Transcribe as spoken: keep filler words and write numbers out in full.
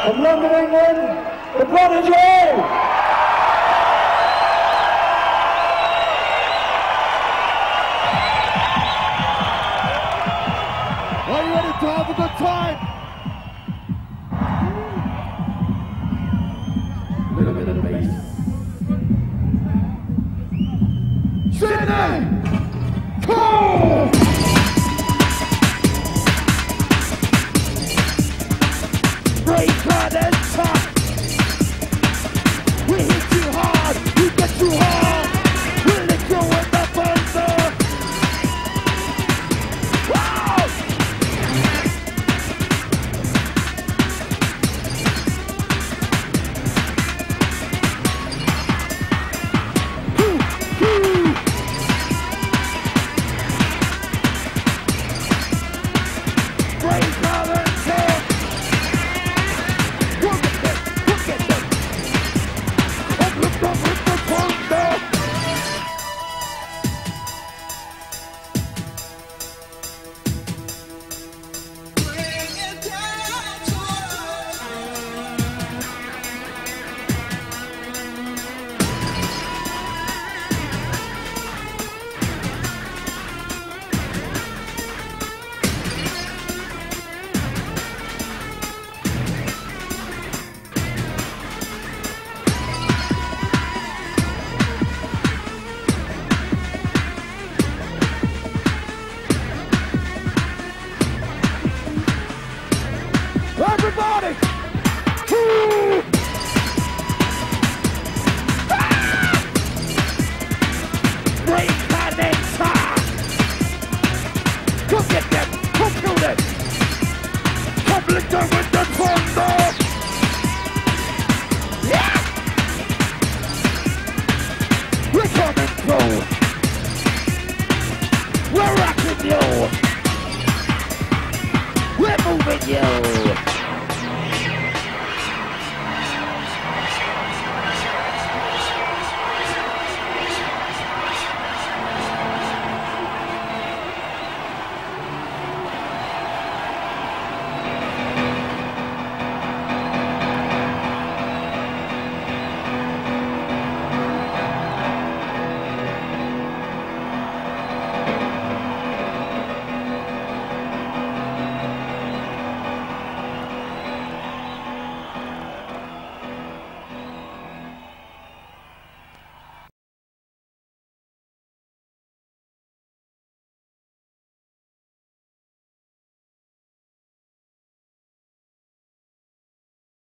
From London, England, The Prodigy! Are you ready to have a good time? A little bit of bass. Sydney! Cool! Break hard and tough. We hit you hard, we get you hard. We'll let you in the thunder. Wow! Everybody!